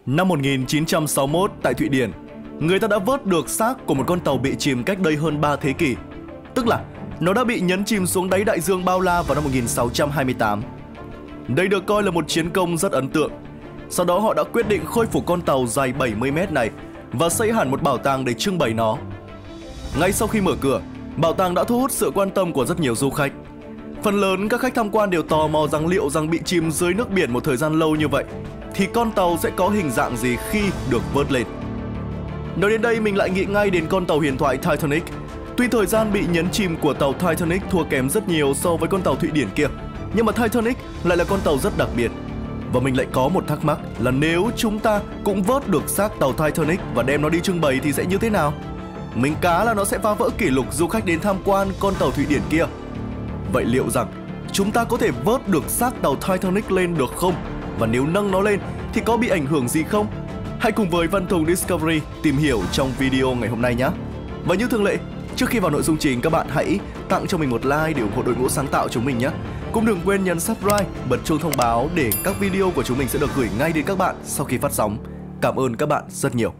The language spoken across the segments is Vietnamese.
Năm 1961 tại Thụy Điển, người ta đã vớt được xác của một con tàu bị chìm cách đây hơn 3 thế kỷ. Tức là nó đã bị nhấn chìm xuống đáy đại dương bao la vào năm 1628. Đây được coi là một chiến công rất ấn tượng. Sau đó họ đã quyết định khôi phục con tàu dài 70 mét này và xây hẳn một bảo tàng để trưng bày nó. Ngay sau khi mở cửa, bảo tàng đã thu hút sự quan tâm của rất nhiều du khách. Phần lớn các khách tham quan đều tò mò rằng liệu rằng bị chìm dưới nước biển một thời gian lâu như vậy thì con tàu sẽ có hình dạng gì khi được vớt lên. Nói đến đây mình lại nghĩ ngay đến con tàu huyền thoại Titanic. Tuy thời gian bị nhấn chìm của tàu Titanic thua kém rất nhiều so với con tàu Thụy Điển kia, nhưng mà Titanic lại là con tàu rất đặc biệt. Và mình lại có một thắc mắc là nếu chúng ta cũng vớt được xác tàu Titanic và đem nó đi trưng bày thì sẽ như thế nào? Mình cá là nó sẽ phá vỡ kỷ lục du khách đến tham quan con tàu Thụy Điển kia. Vậy liệu rằng chúng ta có thể vớt được xác tàu Titanic lên được không? Và nếu nâng nó lên thì có bị ảnh hưởng gì không? Hãy cùng với Văn Tùng Discovery tìm hiểu trong video ngày hôm nay nhé. Và như thường lệ, trước khi vào nội dung chính, các bạn hãy tặng cho mình một like để ủng hộ đội ngũ sáng tạo chúng mình nhé. Cũng đừng quên nhấn subscribe, bật chuông thông báo để các video của chúng mình sẽ được gửi ngay đến các bạn sau khi phát sóng. Cảm ơn các bạn rất nhiều.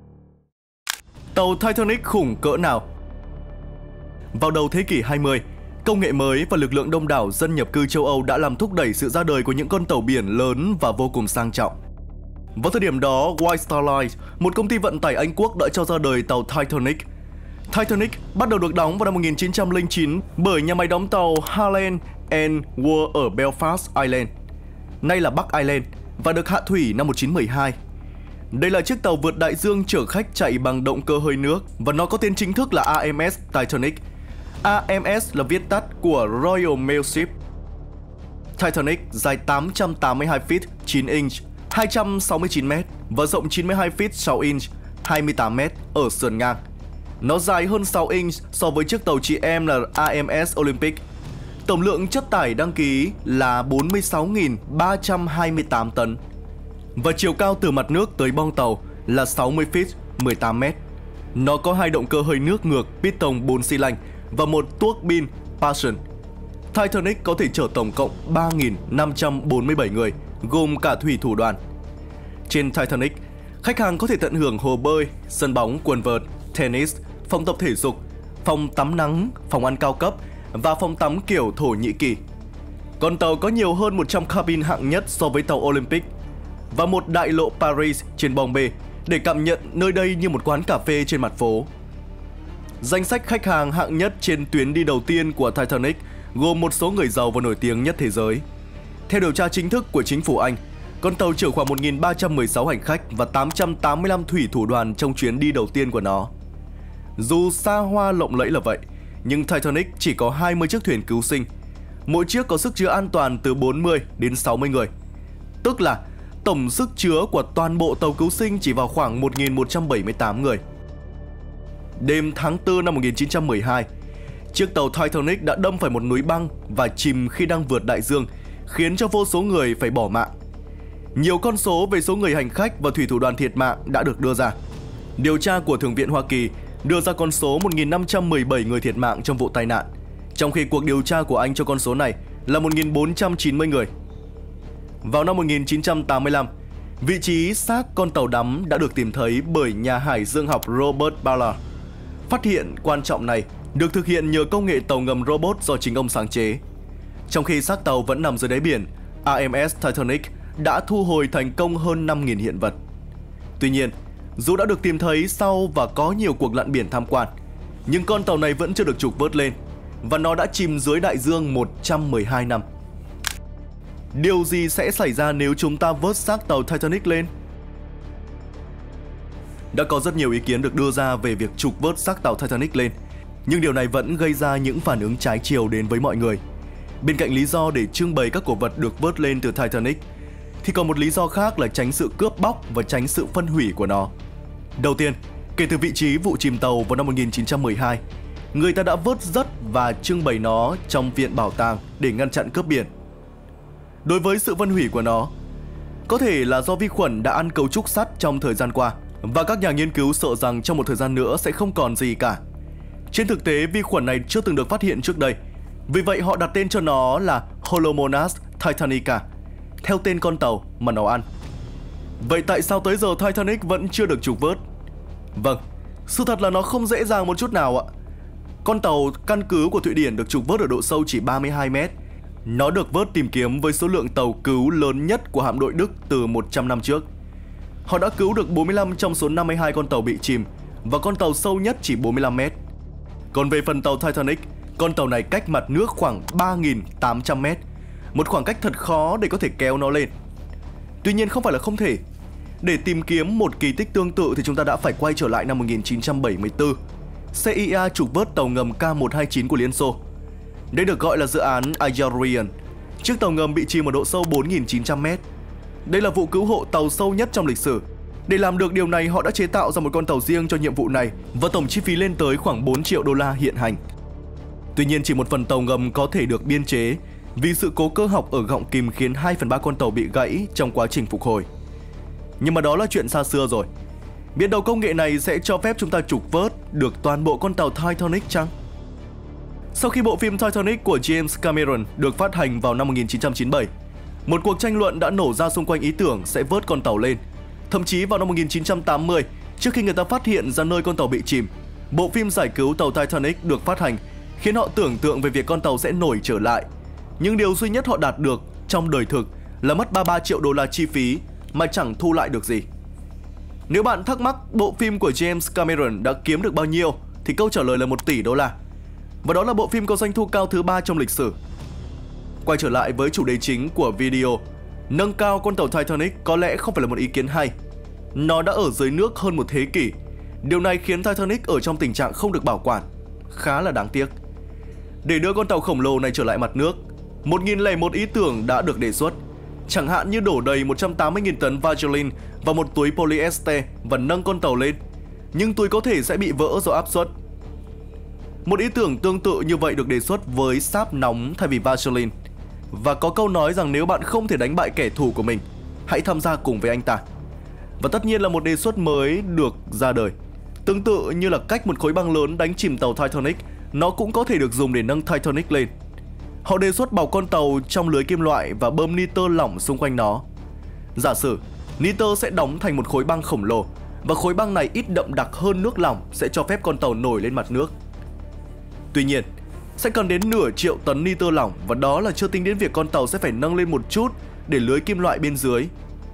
Tàu Titanic khủng cỡ nào? Vào đầu thế kỷ 20, công nghệ mới và lực lượng đông đảo dân nhập cư châu Âu đã làm thúc đẩy sự ra đời của những con tàu biển lớn và vô cùng sang trọng. Vào thời điểm đó, White Star Line, một công ty vận tải Anh Quốc đã cho ra đời tàu Titanic. Titanic bắt đầu được đóng vào năm 1909 bởi nhà máy đóng tàu Harland and Wolff ở Belfast, Ireland, nay là Bắc Ireland, và được hạ thủy năm 1912. Đây là chiếc tàu vượt đại dương chở khách chạy bằng động cơ hơi nước và nó có tên chính thức là AMS Titanic. AMS là viết tắt của Royal Mail Ship. Titanic dài 882 feet 9 inch, 269 m và rộng 92 feet 6 inch, 28 m ở sườn ngang. Nó dài hơn 6 inch so với chiếc tàu chị em là AMS Olympic. Tổng lượng chất tải đăng ký là 46.328 tấn. Và chiều cao từ mặt nước tới bong tàu là 60 feet 18 m. Nó có hai động cơ hơi nước ngược piston 4 xi lanh và một tuốc bin Passion. Titanic có thể chở tổng cộng 3.547 người, gồm cả thủy thủ đoàn. Trên Titanic, khách hàng có thể tận hưởng hồ bơi, sân bóng, quần vợt, tennis, phòng tập thể dục, phòng tắm nắng, phòng ăn cao cấp và phòng tắm kiểu Thổ Nhĩ Kỳ. Con tàu có nhiều hơn 100 cabin hạng nhất so với tàu Olympic và một đại lộ Paris trên bong bê để cảm nhận nơi đây như một quán cà phê trên mặt phố. Danh sách khách hàng hạng nhất trên tuyến đi đầu tiên của Titanic gồm một số người giàu và nổi tiếng nhất thế giới. Theo điều tra chính thức của chính phủ Anh, con tàu chở khoảng 1.316 hành khách và 885 thủy thủ đoàn trong chuyến đi đầu tiên của nó. Dù xa hoa lộng lẫy là vậy, nhưng Titanic chỉ có 20 chiếc thuyền cứu sinh. Mỗi chiếc có sức chứa an toàn từ 40 đến 60 người. Tức là tổng sức chứa của toàn bộ tàu cứu sinh chỉ vào khoảng 1.178 người. Đêm tháng 4 năm 1912, chiếc tàu Titanic đã đâm phải một núi băng và chìm khi đang vượt đại dương, khiến cho vô số người phải bỏ mạng. Nhiều con số về số người hành khách và thủy thủ đoàn thiệt mạng đã được đưa ra. Điều tra của Thượng viện Hoa Kỳ đưa ra con số 1.517 người thiệt mạng trong vụ tai nạn, trong khi cuộc điều tra của Anh cho con số này là 1.490 người. Vào năm 1985, vị trí xác con tàu đắm đã được tìm thấy bởi nhà hải dương học Robert Ballard. Phát hiện quan trọng này được thực hiện nhờ công nghệ tàu ngầm robot do chính ông sáng chế. Trong khi xác tàu vẫn nằm dưới đáy biển, AMS Titanic đã thu hồi thành công hơn 5.000 hiện vật. Tuy nhiên, dù đã được tìm thấy sau và có nhiều cuộc lặn biển tham quan, nhưng con tàu này vẫn chưa được trục vớt lên và nó đã chìm dưới đại dương 112 năm. Điều gì sẽ xảy ra nếu chúng ta vớt xác tàu Titanic lên? Đã có rất nhiều ý kiến được đưa ra về việc trục vớt xác tàu Titanic lên, nhưng điều này vẫn gây ra những phản ứng trái chiều đến với mọi người. Bên cạnh lý do để trưng bày các cổ vật được vớt lên từ Titanic, thì còn một lý do khác là tránh sự cướp bóc và tránh sự phân hủy của nó. Đầu tiên, kể từ vị trí vụ chìm tàu vào năm 1912, người ta đã vớt rất và trưng bày nó trong viện bảo tàng để ngăn chặn cướp biển. Đối với sự phân hủy của nó, có thể là do vi khuẩn đã ăn cấu trúc sắt trong thời gian qua, và các nhà nghiên cứu sợ rằng trong một thời gian nữa sẽ không còn gì cả. Trên thực tế, vi khuẩn này chưa từng được phát hiện trước đây, vì vậy họ đặt tên cho nó là Holomonas titanica, theo tên con tàu mà nó ăn. Vậy tại sao tới giờ Titanic vẫn chưa được trục vớt? Vâng, sự thật là nó không dễ dàng một chút nào ạ. Con tàu căn cứ của Thụy Điển được trục vớt ở độ sâu chỉ 32 mét. Nó được vớt tìm kiếm với số lượng tàu cứu lớn nhất của hạm đội Đức từ 100 năm trước. Họ đã cứu được 45 trong số 52 con tàu bị chìm và con tàu sâu nhất chỉ 45 mét. Còn về phần tàu Titanic, con tàu này cách mặt nước khoảng 3.800 mét, một khoảng cách thật khó để có thể kéo nó lên. Tuy nhiên không phải là không thể. Để tìm kiếm một kỳ tích tương tự thì chúng ta đã phải quay trở lại năm 1974. CIA trục vớt tàu ngầm K129 của Liên Xô. Đây được gọi là dự án Ayarian. Chiếc tàu ngầm bị chìm ở độ sâu 4.900 mét. Đây là vụ cứu hộ tàu sâu nhất trong lịch sử. Để làm được điều này, họ đã chế tạo ra một con tàu riêng cho nhiệm vụ này và tổng chi phí lên tới khoảng 4 triệu đô la hiện hành. Tuy nhiên, chỉ một phần tàu ngầm có thể được biên chế vì sự cố cơ học ở gọng kìm khiến 2/3 con tàu bị gãy trong quá trình phục hồi. Nhưng mà đó là chuyện xa xưa rồi. Biết đâu công nghệ này sẽ cho phép chúng ta trục vớt được toàn bộ con tàu Titanic chăng? Sau khi bộ phim Titanic của James Cameron được phát hành vào năm 1997, một cuộc tranh luận đã nổ ra xung quanh ý tưởng sẽ vớt con tàu lên. Thậm chí vào năm 1980, trước khi người ta phát hiện ra nơi con tàu bị chìm, bộ phim giải cứu tàu Titanic được phát hành, khiến họ tưởng tượng về việc con tàu sẽ nổi trở lại. Nhưng điều duy nhất họ đạt được trong đời thực là mất 33 triệu đô la chi phí mà chẳng thu lại được gì. Nếu bạn thắc mắc bộ phim của James Cameron đã kiếm được bao nhiêu thì câu trả lời là 1 tỷ đô la. Và đó là bộ phim có doanh thu cao thứ 3 trong lịch sử. Quay trở lại với chủ đề chính của video, nâng cao con tàu Titanic có lẽ không phải là một ý kiến hay. Nó đã ở dưới nước hơn một thế kỷ. Điều này khiến Titanic ở trong tình trạng không được bảo quản. Khá là đáng tiếc. Để đưa con tàu khổng lồ này trở lại mặt nước, 1001 ý tưởng đã được đề xuất. Chẳng hạn như đổ đầy 180.000 tấn Vaseline vào một túi polyester và nâng con tàu lên. Nhưng túi có thể sẽ bị vỡ do áp suất. Một ý tưởng tương tự như vậy được đề xuất với sáp nóng thay vì Vaseline. Và có câu nói rằng nếu bạn không thể đánh bại kẻ thù của mình, hãy tham gia cùng với anh ta. Và tất nhiên là một đề xuất mới được ra đời. Tương tự như là cách một khối băng lớn đánh chìm tàu Titanic, nó cũng có thể được dùng để nâng Titanic lên. Họ đề xuất bọc con tàu trong lưới kim loại và bơm nitơ lỏng xung quanh nó. Giả sử, nitơ sẽ đóng thành một khối băng khổng lồ, và khối băng này ít đậm đặc hơn nước lỏng sẽ cho phép con tàu nổi lên mặt nước. Tuy nhiên, sẽ cần đến nửa triệu tấn nitơ lỏng, và đó là chưa tính đến việc con tàu sẽ phải nâng lên một chút để lưới kim loại bên dưới.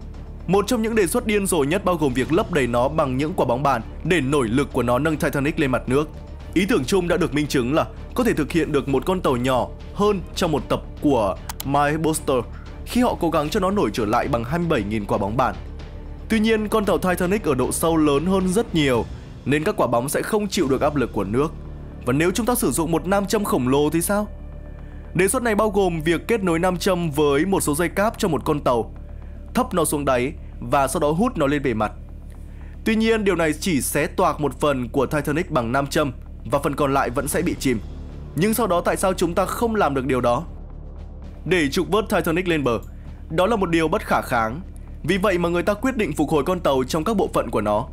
Một trong những đề xuất điên rồ nhất bao gồm việc lấp đầy nó bằng những quả bóng bàn để nổi lực của nó nâng Titanic lên mặt nước. Ý tưởng chung đã được minh chứng là có thể thực hiện được một con tàu nhỏ hơn trong một tập của Mythbusters khi họ cố gắng cho nó nổi trở lại bằng 27.000 quả bóng bàn. Tuy nhiên, con tàu Titanic ở độ sâu lớn hơn rất nhiều nên các quả bóng sẽ không chịu được áp lực của nước. Và nếu chúng ta sử dụng một nam châm khổng lồ thì sao? Đề xuất này bao gồm việc kết nối nam châm với một số dây cáp cho một con tàu, thấp nó xuống đáy và sau đó hút nó lên bề mặt. Tuy nhiên, điều này chỉ xé toạc một phần của Titanic bằng nam châm và phần còn lại vẫn sẽ bị chìm. Nhưng sau đó tại sao chúng ta không làm được điều đó? Để trục vớt Titanic lên bờ, đó là một điều bất khả kháng. Vì vậy mà người ta quyết định phục hồi con tàu trong các bộ phận của nó.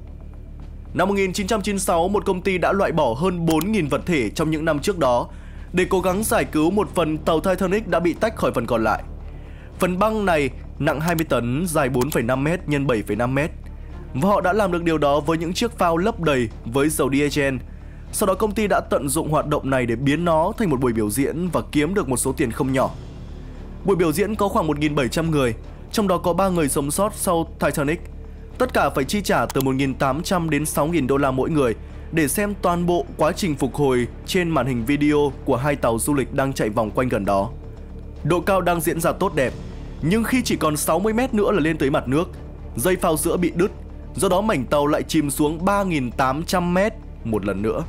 Năm 1996, một công ty đã loại bỏ hơn 4.000 vật thể trong những năm trước đó để cố gắng giải cứu một phần tàu Titanic đã bị tách khỏi phần còn lại. Phần băng này nặng 20 tấn, dài 4,5m x 7,5m. Và họ đã làm được điều đó với những chiếc phao lấp đầy với dầu diesel. Sau đó công ty đã tận dụng hoạt động này để biến nó thành một buổi biểu diễn và kiếm được một số tiền không nhỏ. Buổi biểu diễn có khoảng 1.700 người, trong đó có 3 người sống sót sau Titanic. Tất cả phải chi trả từ 1.800 đến 6.000 đô la mỗi người để xem toàn bộ quá trình phục hồi trên màn hình video của 2 tàu du lịch đang chạy vòng quanh gần đó. Độ cao đang diễn ra tốt đẹp, nhưng khi chỉ còn 60 mét nữa là lên tới mặt nước, dây phao giữa bị đứt, do đó mảnh tàu lại chìm xuống 3.800 mét một lần nữa.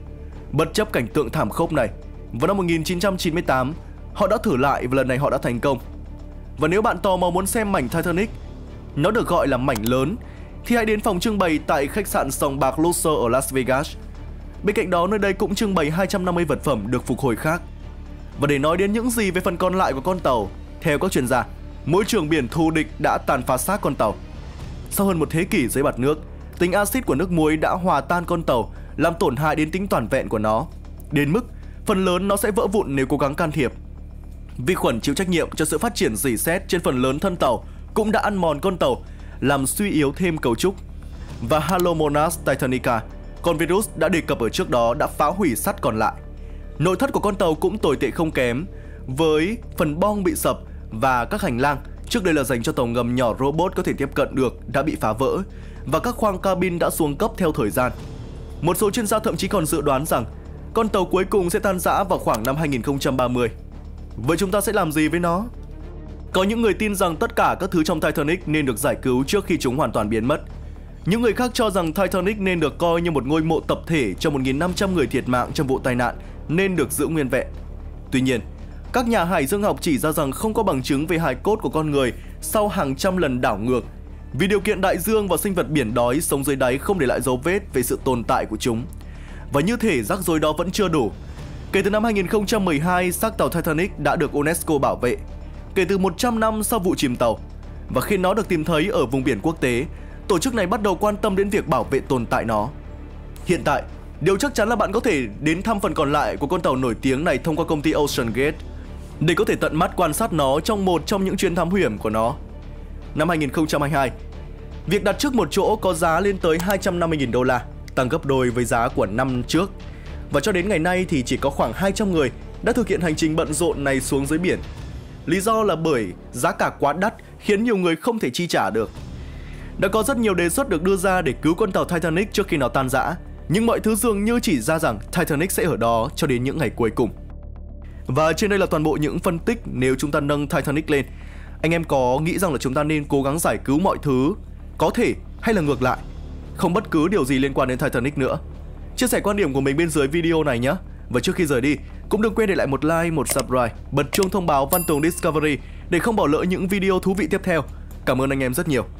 Bất chấp cảnh tượng thảm khốc này, vào năm 1998, họ đã thử lại và lần này họ đã thành công. Và nếu bạn tò mò muốn xem mảnh Titanic, nó được gọi là mảnh lớn, thì hãy đến phòng trưng bày tại khách sạn Sòng Bạc Luxor ở Las Vegas. Bên cạnh đó, nơi đây cũng trưng bày 250 vật phẩm được phục hồi khác. Và để nói đến những gì về phần còn lại của con tàu, theo các chuyên gia, môi trường biển thù địch đã tàn phá xác con tàu. Sau hơn một thế kỷ dưới mặt nước, tính axit của nước muối đã hòa tan con tàu, làm tổn hại đến tính toàn vẹn của nó, đến mức phần lớn nó sẽ vỡ vụn nếu cố gắng can thiệp. Vi khuẩn chịu trách nhiệm cho sự phát triển rỉ sét trên phần lớn thân tàu cũng đã ăn mòn con tàu, làm suy yếu thêm cấu trúc. Và Halomonas titanica, con virus đã đề cập ở trước đó, đã phá hủy sắt còn lại. Nội thất của con tàu cũng tồi tệ không kém, với phần bong bị sập và các hành lang trước đây là dành cho tàu ngầm nhỏ robot có thể tiếp cận được đã bị phá vỡ, và các khoang cabin đã xuống cấp theo thời gian. Một số chuyên gia thậm chí còn dự đoán rằng con tàu cuối cùng sẽ tan rã vào khoảng năm 2030. Vậy chúng ta sẽ làm gì với nó? Có những người tin rằng tất cả các thứ trong Titanic nên được giải cứu trước khi chúng hoàn toàn biến mất. Những người khác cho rằng Titanic nên được coi như một ngôi mộ tập thể cho 1.500 người thiệt mạng trong vụ tai nạn, nên được giữ nguyên vẹn. Tuy nhiên, các nhà hải dương học chỉ ra rằng không có bằng chứng về hài cốt của con người sau hàng trăm lần đảo ngược, vì điều kiện đại dương và sinh vật biển đói sống dưới đáy không để lại dấu vết về sự tồn tại của chúng. Và như thể rắc rối đó vẫn chưa đủ. Kể từ năm 2012, xác tàu Titanic đã được UNESCO bảo vệ, kể từ 100 năm sau vụ chìm tàu. Và khi nó được tìm thấy ở vùng biển quốc tế, tổ chức này bắt đầu quan tâm đến việc bảo vệ tồn tại nó. Hiện tại, điều chắc chắn là bạn có thể đến thăm phần còn lại của con tàu nổi tiếng này thông qua công ty Ocean Gate để có thể tận mắt quan sát nó trong một trong những chuyến thám hiểm của nó. Năm 2022, việc đặt trước một chỗ có giá lên tới 250.000 đô la, tăng gấp đôi với giá của năm trước. Và cho đến ngày nay thì chỉ có khoảng 200 người đã thực hiện hành trình bận rộn này xuống dưới biển. Lý do là bởi giá cả quá đắt khiến nhiều người không thể chi trả được. Đã có rất nhiều đề xuất được đưa ra để cứu con tàu Titanic trước khi nó tan rã, nhưng mọi thứ dường như chỉ ra rằng Titanic sẽ ở đó cho đến những ngày cuối cùng. Và trên đây là toàn bộ những phân tích nếu chúng ta nâng Titanic lên. Anh em có nghĩ rằng là chúng ta nên cố gắng giải cứu mọi thứ có thể, hay là ngược lại, không bất cứ điều gì liên quan đến Titanic nữa? Chia sẻ quan điểm của mình bên dưới video này nhé. Và trước khi rời đi, cũng đừng quên để lại một like, một subscribe, bật chuông thông báo Văn Tùng Discovery để không bỏ lỡ những video thú vị tiếp theo. Cảm ơn anh em rất nhiều.